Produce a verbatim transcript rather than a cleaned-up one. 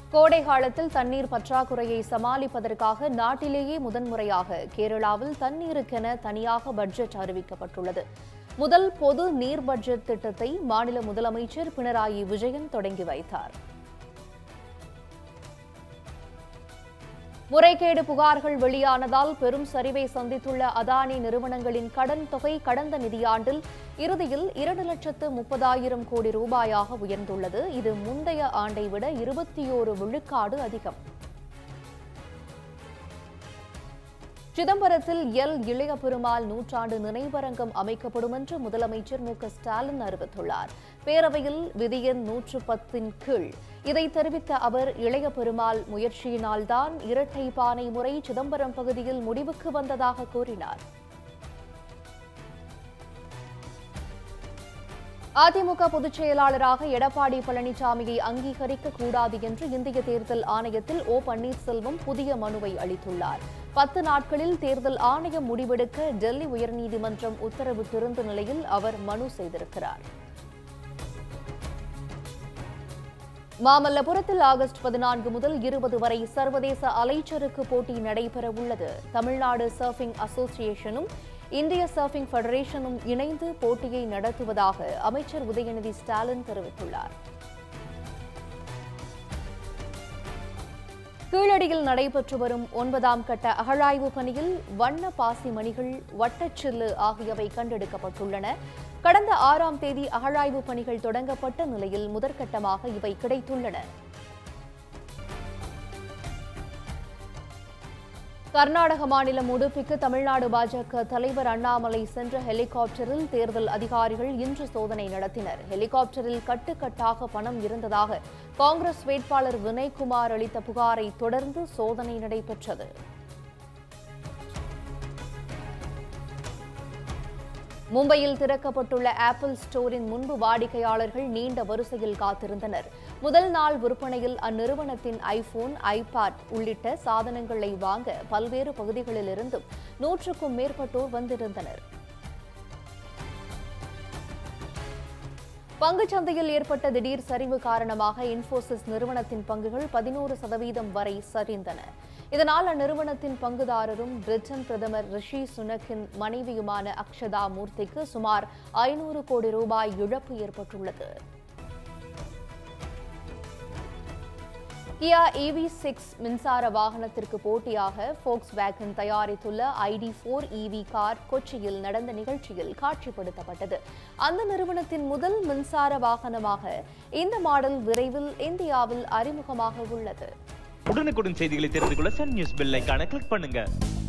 கோடை காலத்தில் தண்ணீர் பற்றாக்குறையை சமாளிப்பதற்காக நாட்டிலேயே முதன்முறையாக கேரளாவில் தண்ணீருக்கென தனியாக பட்ஜெட் அறிவிக்கப்பட்டுள்ளது. முதல் பொது நீர் பட்ஜெட் திட்டத்தை மாநில முதலமைச்சர் பினராயி விஜயன் தொடங்கி வைத்தார். முறைகேடு புகார்கள் வெளியானதால் பெரும் சரிவை சந்தித்துள்ள அதானி நிறுவனங்களின் கடன் தொகை கடந்த நிதியாண்டில் இறுதியில் இரண்டு லட்சத்து முப்பதாயிரம் கோடி ரூபாயாக உயர்ந்துள்ளது. இது முந்தைய ஆண்டை விட இருபத்தி ஓரு விழுக்காடு அதிகம். சிதம்பரத்தில் எல் இளைய பெருமாள் நூற்றாண்டு நினைவரங்கம் அமைக்கப்படும் என்று முதலமைச்சர் மு க ஸ்டாலின் அறிவித்துள்ளார். பேரவையில் விதி எண் நூற்று பத்தின் கீழ் இதை தெரிவித்த அவர், இளைய பெருமாள் முயற்சியினால்தான் இரட்டை பானை முறை சிதம்பரம் பகுதியில் முடிவுக்கு வந்ததாக கூறினார். அதிமுக பொதுச் செயலாளராக எடப்பாடி பழனிசாமியை அங்கீகரிக்க கூடாது என்று இந்திய தேர்தல் ஆணையத்தில் ஓ பன்னீர்செல்வம் புதிய மனுவை அளித்துள்ளார். பத்து நாட்களில் தேர்தல் ஆணையம் முடிவெடுக்க டெல்லி உயர்நீதிமன்றம் உத்தரவிட்டிருந்த நிலையில் அவர் மனு செய்திருக்கிறார். மாமல்லபுரத்தில் ஆகஸ்ட் பதினான்கு முதல் இருபது வரை சர்வதேச அலைச்சறுக்கு போட்டி நடைபெறவுள்ளது. தமிழ்நாடு சர்ஃபிங் அசோசியேஷனும் இந்திய சர்ஃபிங் ஃபெடரேஷனும் இணைந்து போட்டியை நடத்துவதாக அமைச்சர் உதயநிதி ஸ்டாலின் தெரிவித்துள்ளார். கீழடியில் நடைபெற்று வரும் ஒன்பதாம் கட்ட அகழாய்வு பணியில் வண்ண பாசி மணிகள், வட்டச்சில்லு ஆகியவை கண்டெடுக்கப்பட்டுள்ளன. கடந்த ஆறாம் தேதி அகழாய்வு பணிகள் தொடங்கப்பட்ட நிலையில் முதற்கட்டமாக இவை கிடைத்துள்ளன. கர்நாடக மாநிலம் உடுப்பிக்கு தமிழ்நாடு பாஜக தலைவர் அண்ணாமலை சென்ற ஹெலிகாப்டரில் தேர்தல் அதிகாரிகள் இன்று சோதனை நடத்தினர். ஹெலிகாப்டரில் கட்டுக்கட்டாக பணம் இருந்ததாக காங்கிரஸ் வேட்பாளர் வினய்குமார் அளித்த புகாரை தொடர்ந்து சோதனை நடைபெற்றது. மும்பையில் திறக்கப்பட்டுள்ள ஆப்பிள் ஸ்டோரின் முன்பு வாடிக்கையாளர்கள் நீண்ட வரிசையில் காத்திருந்தனர். முதல் நாள் விற்பனையில் அந்நிறுவனத்தின் ஐபோன், ஐபாட் உள்ளிட்ட சாதனங்களை வாங்க பல்வேறு பகுதிகளிலிருந்தும் நூற்றுக்கும் மேற்பட்டோர் வந்திருந்தனர். பங்குச்சந்தையில் ஏற்பட்ட திடீர் சரிவு காரணமாக இன்ஃபோசிஸ் நிறுவனத்தின் பங்குகள் பதினோரு சதவீதம் வரை சரிந்தன. இதனால் அந்நிறுவனத்தின் பங்குதாரரும் பிரிட்டன் பிரதமர் ரிஷி சுனக்கின் மனைவியுமான அக்ஷதா மூர்த்திக்கு சுமார் ஐநூறு கோடி ரூபாய் இழப்பு ஏற்பட்டுள்ளது. கியா ஈவி சிக்ஸ் மின்சார வாகனத்திற்கு போட்டியாக ஃபோக்ஸ்வேகன் தயாரித்துள்ள ஐடி ஃபோர் ஈவி கார் கொச்சியில் நடந்த நிகழ்ச்சியில் காட்சிப்படுத்தப்பட்டது. அந்த நிறுவனத்தின் முதல் மின்சார வாகனமாக இந்த மாடல் விரைவில் இந்தியாவில் அறிமுகமாக உள்ளது. உடனுக்குடன் செய்திகளை தெரிந்து கொள்ள சன் நியூஸ் பெல் ஐகானை கிளிக் பண்ணுங்க.